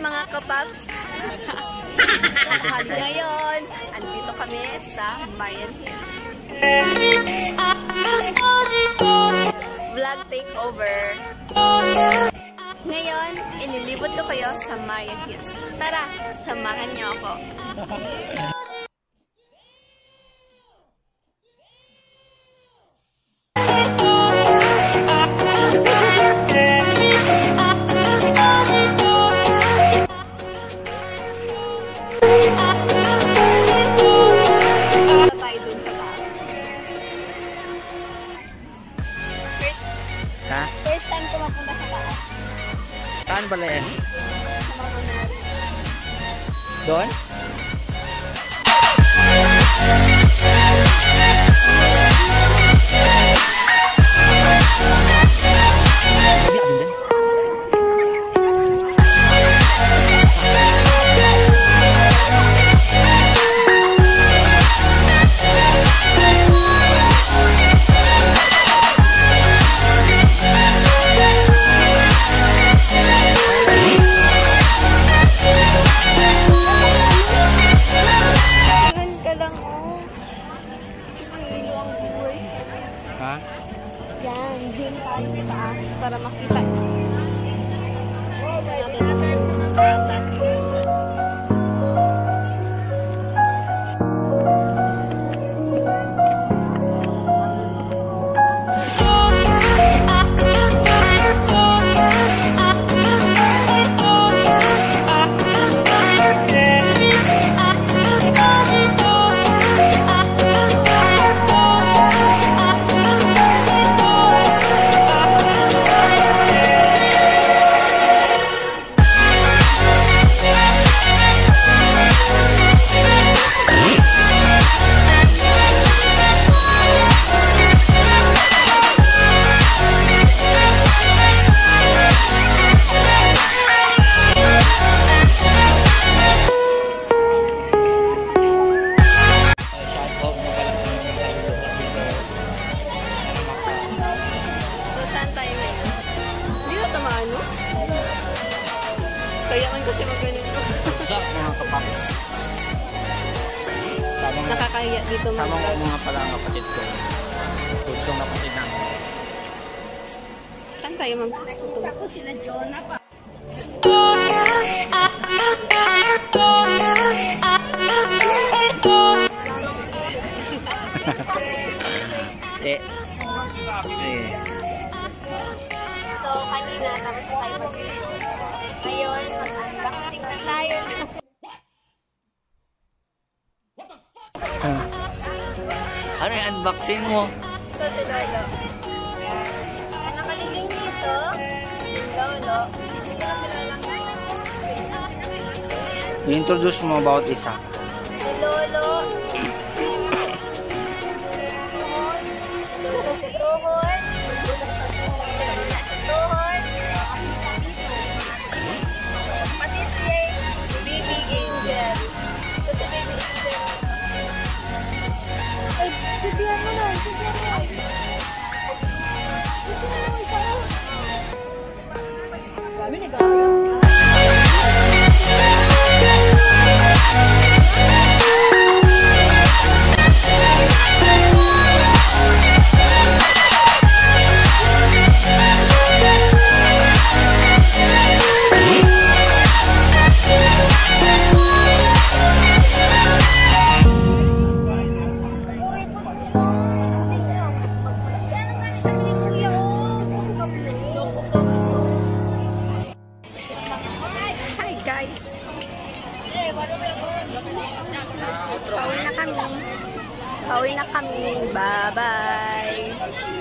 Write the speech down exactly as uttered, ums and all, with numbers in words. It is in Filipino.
mga kapaps? Ngayon, andito kami sa Marian Hills. Vlog takeover. Ngayon, ililibot ko kayo sa Marian Hills. Tara, samahan niyo ako. First time ko mapunta sa taas. Saan pala yan? Doon? Ha? Yan, din tayo sa taas para makita. Kaya man kasi magganito. Sa mga kapaps. Nakakaya dito mag- Sama ko mga pala ang kapatid ko. Tugsong kapatid namin. Saan tayo mag-tutulog? Ako sila Jonah pa. Si. Si. So, kanina tapos na tayo mag-video. Ngayon, mag-unboxing na tayo. Uh, ano yung unboxing mo? Ito si Lolo. Yan. Ang nakalibing dito, si Lolo. Hindi ko na kilala nga. I-introduce mo bawat isa. Si Lolo. Lolo si Tuhod. Si Tuhod. Pati si Baby Angel. Ito si Baby Angel. Ay, sabihan mo na. Sabihan mo. Sabihan mo isa. Kami nag-aaral. Guys, pauwi na kami. Pauwi na kami. Bye-bye.